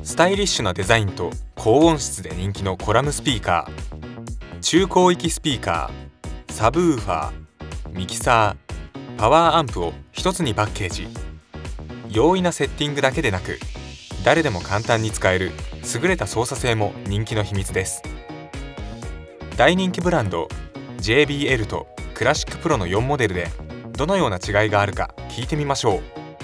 スタイリッシュなデザインと高音質で人気のコラムスピーカー、中広域スピーカー、サブウーファー、ミキサー、パワーアンプを一つにパッケージ。容易なセッティングだけでなく、誰でも簡単に使える優れた操作性も人気の秘密です。大人気ブランド JBL とクラシックプロの4モデルでどのような違いがあるか聞いてみましょう。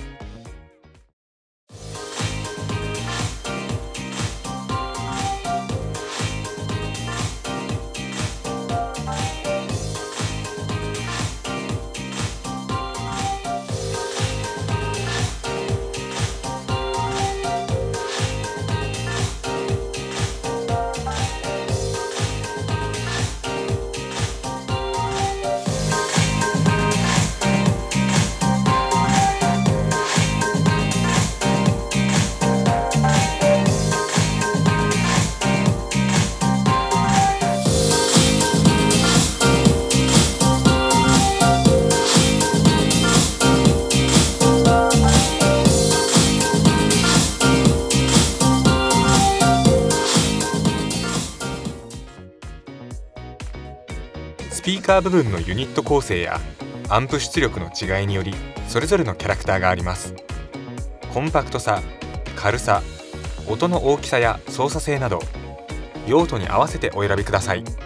スピーカー部分のユニット構成やアンプ出力の違いによりそれぞれのキャラクターがあります。コンパクトさ、軽さ、音の大きさや操作性など用途に合わせてお選びください。